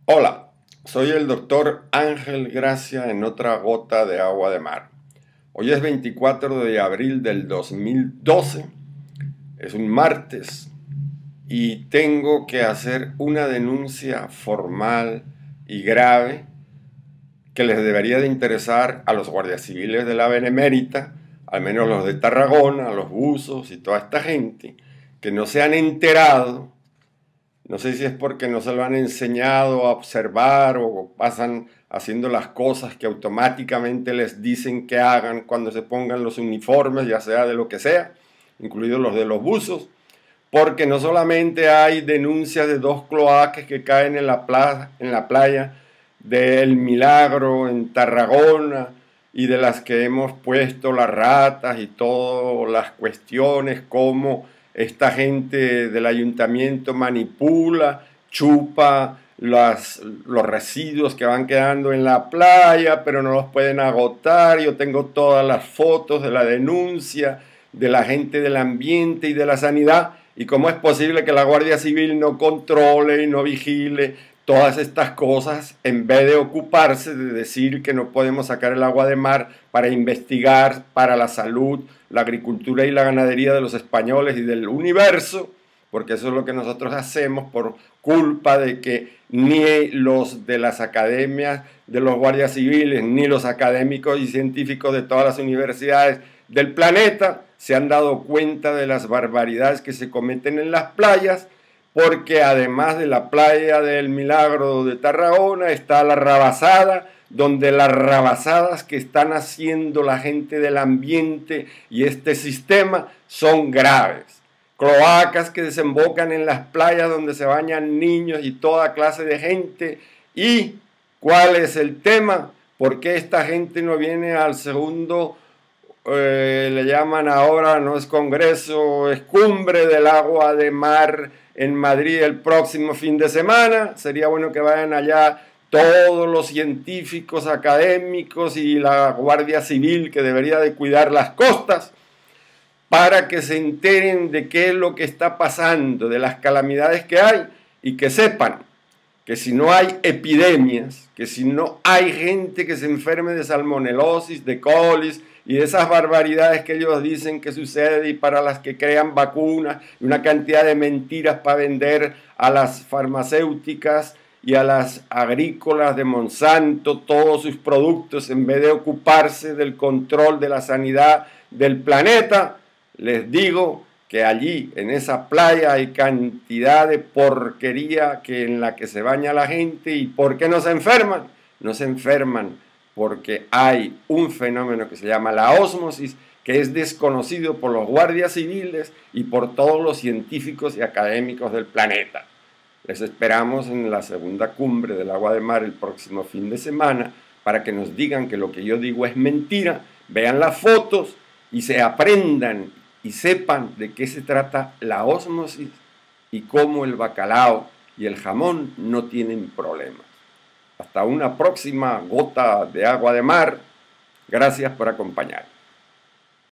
Hola, soy el doctor Ángel Gracia en otra gota de agua de mar. Hoy es 24 de abril del 2012, es un martes y tengo que hacer una denuncia formal y grave que les debería de interesar a los guardias civiles de la Benemérita, al menos los de Tarragona, los buzos y toda esta gente, que no se han enterado. No sé si es porque no se lo han enseñado a observar o pasan haciendo las cosas que automáticamente les dicen que hagan cuando se pongan los uniformes, ya sea de lo que sea, incluidos los de los buzos, porque no solamente hay denuncias de dos cloacas que caen en la playa del Milagro en Tarragona y de las que hemos puesto las ratas y todas las cuestiones, como esta gente del ayuntamiento manipula, chupa los residuos que van quedando en la playa, pero no los pueden agotar. Yo tengo todas las fotos de la denuncia de la gente del ambiente y de la sanidad. ¿Y cómo es posible que la Guardia Civil no controle y no vigile todas estas cosas en vez de ocuparse de decir que no podemos sacar el agua de mar para investigar para la salud, la agricultura y la ganadería de los españoles y del universo? Porque eso es lo que nosotros hacemos por culpa de que ni los de las academias de los guardias civiles, ni los académicos y científicos de todas las universidades del planeta se han dado cuenta de las barbaridades que se cometen en las playas, porque además de la playa del Milagro de Tarragona está la Rabasada, donde las rabasadas que están haciendo la gente del ambiente y este sistema son graves. Cloacas que desembocan en las playas donde se bañan niños y toda clase de gente. ¿Y cuál es el tema? ¿Por qué esta gente no viene al segundo, le llaman ahora, no es congreso, es cumbre del agua de mar en Madrid el próximo fin de semana? Sería bueno que vayan allá todos los científicos, académicos y la Guardia Civil, que debería de cuidar las costas, para que se enteren de qué es lo que está pasando, de las calamidades que hay, y que sepan que si no hay epidemias, que si no hay gente que se enferme de salmonelosis, de colis y de esas barbaridades que ellos dicen que sucede y para las que crean vacunas y una cantidad de mentiras para vender a las farmacéuticas y a las agrícolas de Monsanto todos sus productos en vez de ocuparse del control de la sanidad del planeta, les digo que allí en esa playa hay cantidad de porquería en la que se baña la gente. ¿Y por qué no se enferman? No se enferman porque hay un fenómeno que se llama la ósmosis, que es desconocido por los guardias civiles y por todos los científicos y académicos del planeta. Les esperamos en la segunda cumbre del agua de mar el próximo fin de semana para que nos digan que lo que yo digo es mentira, vean las fotos y se aprendan y sepan de qué se trata la ósmosis y cómo el bacalao y el jamón no tienen problemas. Hasta una próxima gota de agua de mar. Gracias por acompañarme.